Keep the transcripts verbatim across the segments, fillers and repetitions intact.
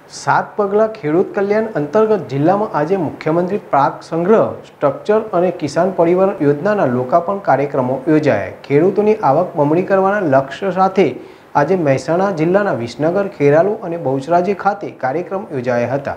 सात पगला खेडूत कल्याण अंतर्गत जिला में आज मुख्यमंत्री पाक संग्रह स्ट्रक्चर और किसान परिवार योजना लोकार्पण कार्यक्रमों योजाया। खेडूतोनी आवक बमणी करवाना लक्ष्य साथे आज महेसाणा जिल्लाना विसनगर, खेरालू और बहुचराजी खाते कार्यक्रम योजाया हता।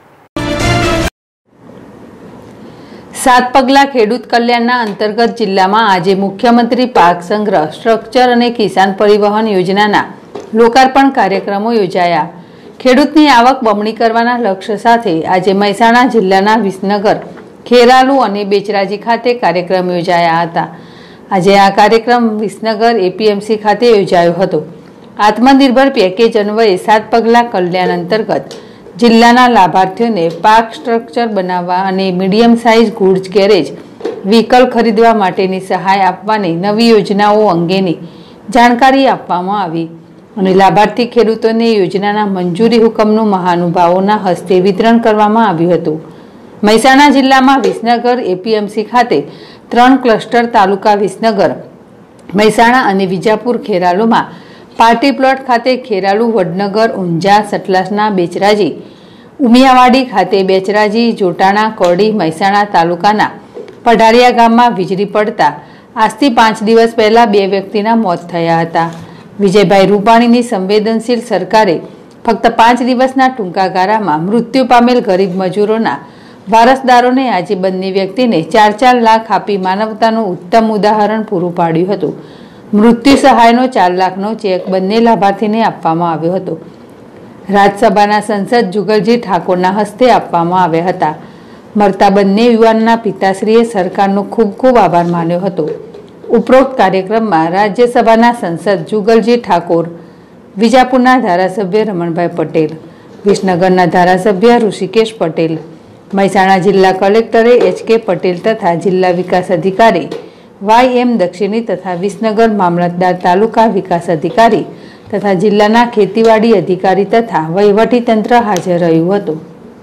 सात पगला खेडूत कल्याणना अंतर्गत जिल्ला में आज मुख्यमंत्री पाक संग्रह स्ट्रक्चर और किसान परिवहन योजना लोकार्पण कार्यक्रमों योजाया। खेडूतनी आवक बमणी करवाना लक्ष्य साथे आज महेसाणा जिल्लाना विसनगर, खेरालू और बेचराजी खाते कार्यक्रम योजाया हता। आज आ कार्यक्रम विसनगर एपीएमसी खाते योजायो हतो। आत्मनिर्भर पेकेज अन्वये सात पगला कल्याण अंतर्गत जिल्लाना लाभार्थीओने पाक स्ट्रक्चर बनाववा अने medium size goods garage vehicle खरीदवा माटेनी सहाय आपवानी नवी योजनाओ अंगेनी जाणकारी आपवामां आवी અને લાભાર્થી ખેડૂતોને યોજનાના મંજૂરી હુકમનું મહાનુભાવોના હસ્તે વિતરણ કરવામાં આવ્યું હતું। મહેસાણા જિલ્લામાં વિસનગર એપીએમસી ખાતે ત્રણ ક્લસ્ટર તાલુકા વિસનગર, મહેસાણા અને વિજાપુર, ખેરાલુમાં પાર્ટી પ્લોટ ખાતે ખેરાલુ, વડનગર, ઊંઝા, સતલાસના બેચરાજી, ઉમિયાવાડી ખાતે બેચરાજી, જોટાણા, કોડી, મહેસાણા તાલુકાના પઢારિયા ગામમાં વીજળી પડતા આજથી પાંચ દિવસ પહેલા બે વ્યક્તિના મોત થયા હતા। विजयभाई रूपाणी संवेदनशील सरकारे फक्त पांच दिवसना टूंका गाळामां मृत्यु पामेल गरीब मजूरोना वारसदारोने आज बंने व्यक्तिने चार चार लाख आपी मानवतानुं उत्तम उदाहरण पूरुं पाड्युं हतुं। मृत्यु सहायनो चार लाखनो चेक बंने लाभार्थीने आपवामां आव्यो हतो। राज्यसभाना संसद जुगलजी ठाकोरना हस्ते आपवामां आव्या हता। मरता बंने युवानना पिताश्रीए सरकारनो खूब खूब आभार मान्यो हतो। उपरोक्त कार्यक्रम में राज्यसभा सांसद जुगलजी ठाकोर, विजापुरना धारासभ्य रमणभाई पटेल, विसनगरना धारासभ्य ऋषिकेश पटेल, महेसाणा जिला कलेक्टरे एच के पटेल तथा जिला विकास अधिकारी वाय एम दक्षिणी तथा विसनगर मामलतदार तालुका विकास अधिकारी तथा जिल्लाना खेतीवाड़ी अधिकारी तथा वहीवटी तंत्र हाजर रह्युं हतुं।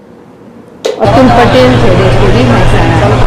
अतुल पटेल, जेडेसटीवी, महेसाणा।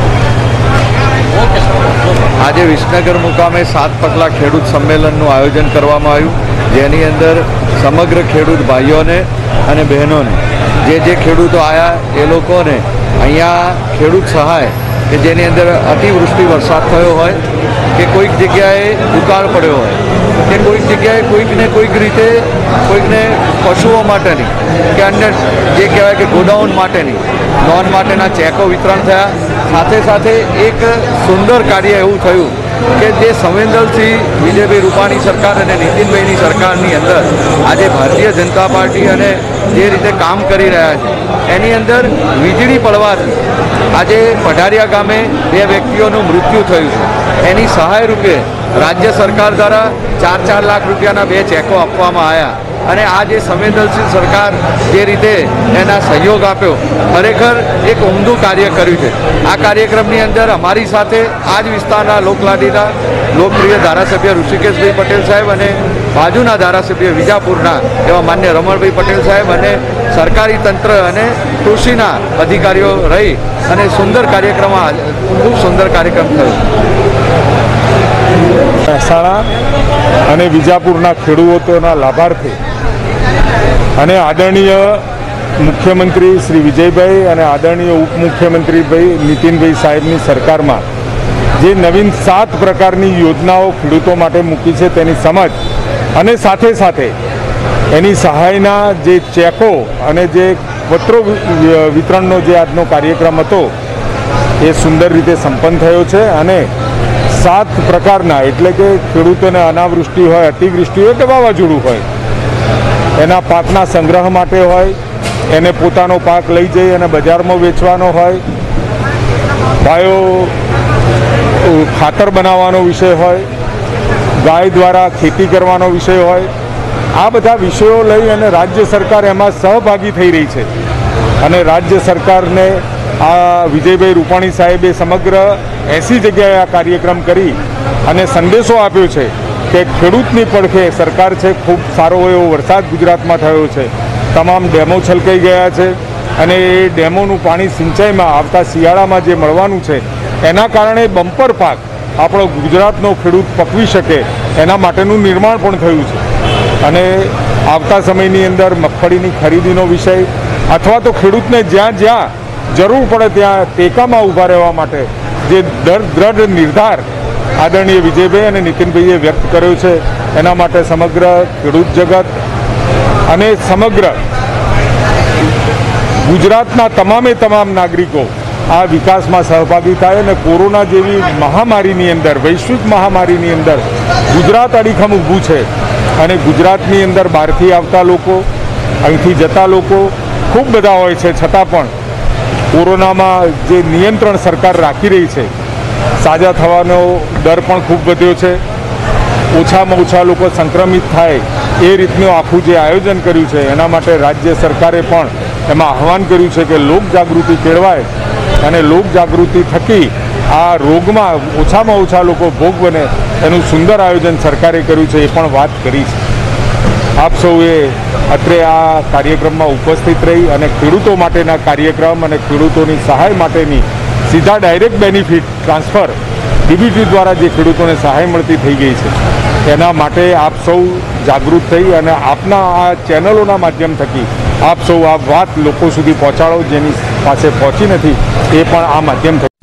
आज विसनगर मुकामे सात पगला खेडूत सम्मेलनનું आयोजन કરવામાં આવ્યું, જેની અંદર સમગ્ર ખેડૂત ભાઈઓને અને બહેનોને જે જે ખેડૂતો આવ્યા એ લોકોને અહીંયા ખેડૂત સહાય કે જેની અંદર અતિવૃષ્ટિ વરસાદ થયો હોય કે કોઈક જગ્યાએ દુકાળ પડ્યો હોય કે કોઈક જગ્યાએ કોઈકને કોઈક રીતે કોઈકને પશુઓ માટેની કે અન્ય જે કહેવાય કે ગોડાઉન માટેની લોન માટેના ચેકો વિતરણ થયા। સાથે સાથે એક સુંદર કાર્ય એવું થયું કે જે સંવેદનશીલ વિજયભાઈ રૂપાણી સરકાર અને નીતિનભાઈની સરકારની અંદર આજે ભારતીય જનતા પાર્ટી અને જે રીતે કામ કરી રહ્યા છે એની અંદર વીજળી પડવાથી આજે પઢારિયા ગામે બે વ્યક્તિઓનું મૃત્યુ થયું છે। એની સહાય રૂપે રાજ્ય સરકાર દ્વારા ચાર ચાર લાખ રૂપિયાના બે ચેકો આપવામાં આવ્યા અને આ જે સંવેદનશીલ સરકાર જે રીતે એના સહયોગ આપ્યો ખરેખર એક ઉમદું કાર્ય કર્યું છે। આ કાર્યક્રમની અંદર અમારી સાથે આ જ વિસ્તારના લોકલાડીના લોકપ્રિય ધારાસભ્ય ઋષિકેશભાઈ પટેલ સાહેબ અને બાજુના ધારાસભ્ય વિજાપુરના એવા માન્ય રમણભાઈ પટેલ સાહેબ અને સરકારી તંત્ર અને કૃષિના અધિકારીઓ રહી અને સુંદર કાર્યક્રમ ખૂબ સુંદર કાર્યક્રમ થયો। મહેસાણા અને વિજાપુરના ખેડૂતોના લાભાર્થી અને આદરણીય મુખ્યમંત્રી શ્રી વિજયભાઈ અને આદરણીય ઉપમુખ્યમંત્રી ભાઈ નીતિનભાઈ સાહેબની સરકારમાં જે નવીન સાત પ્રકારની યોજનાઓ ખેડૂતો માટે મૂકી છે તેની સમજ અને સાથે સાથે એની સહાયના જે ચેકો અને જે પત્રો વિતરણનો જે આજનો કાર્યક્રમ હતો એ સુંદર રીતે સંપન્ન થયો છે અને સાત પ્રકારના એટલે કે ખેડૂતોને અનાવૃષ્ટિ હોય, અતિવૃષ્ટિ હોય કે વાવાઝોડું હોય એના પાકના સંગ્રહ માટે હોય, એને પોતાનો પાક લઈ જઈ અને બજારમાં વેચવાનો હોય, બાયો ખાતર બનાવવાનો વિષય હોય, ગાય દ્વારા ખેતી કરવાનો વિષય હોય, આ બધા વિષયો લઈ અને રાજ્ય સરકાર એમાં સહભાગી થઈ રહી છે અને રાજ્ય સરકારને આ વિજયભાઈ રૂપાણી સાહેબે સમગ્ર એસી જગ્યાએ આ કાર્યક્રમ કરી અને સંદેશો આપ્યો છે કે ખેડૂતની પડખે સરકાર છે। ખૂબ સારો એવો વરસાદ ગુજરાતમાં થયો છે, તમામ ડેમો છલકાઈ ગયા છે અને એ ડેમોનું પાણી સિંચાઈમાં આવતા શિયાળામાં જે મળવાનું છે એના કારણે બમ્પર પાક આપણો ગુજરાતનો ખેડૂત પકવી શકે એના માટેનું નિર્માણ પણ થયું છે। અને આવતા સમયની અંદર મગફળીની ખરીદીનો વિષય અથવા તો ખેડૂતને જ્યાં જ્યાં જરૂર પડે ત્યાં ટેકામાં ઊભા રહેવા માટે જે દ્રઢ નિર્ધાર આદરણીય વિજયભાઈ અને નીતિનભાઈએ વ્યક્ત કર્યો છે, એના માટે સમગ્ર ખેડૂત જગત અને સમગ્ર ગુજરાતના તમામે તમામ નાગરિકો આ વિકાસમાં સહભાગી થાય અને કોરોના જેવી મહામારીની અંદર, વૈશ્વિક મહામારીની અંદર ગુજરાત અડીખમ ઊભું છે અને ગુજરાતની અંદર બહારથી આવતા લોકો, અહીંથી જતા લોકો ખૂબ બધા હોય છે, છતાં પણ કોરોનામાં જે નિયંત્રણ સરકાર રાખી રહી છે, સાજા થવાનો દર પણ ખૂબ વધ્યો છે, ઓછામાં ઓછા લોકો સંક્રમિત થાય એ રીતનું આખું જે આયોજન કર્યું છે, એના માટે રાજ્ય સરકારે પણ એમાં આહવાન કર્યું છે કે લોક જાગૃતિ કેળવાય અને લોક જાગૃતિ થકી આ રોગમાં ઓછામાં ઓછા લોકો ભોગ બને એનું સુંદર આયોજન સરકારે કર્યું છે, એ પણ વાત કરી છે। આપ સૌએ અત્રે આ કાર્યક્રમમાં ઉપસ્થિત રહી અને ખેડૂતો માટેના કાર્યક્રમ અને ખેડૂતોની સહાય માટેની સીધા ડાયરેક્ટ બેનિફિટ ટ્રાન્સફર ડીબીટી દ્વારા જે ખેડૂતોને સહાય મળતી થઈ ગઈ છે, એના માટે આપ સૌ જાગૃત થઈ અને આપના આ ચેનલોના માધ્યમ થકી આપ સૌ આ વાત લોકો સુધી પહોંચાડો, જેની પાસે પહોંચી નથી એ પણ આ માધ્યમ થકી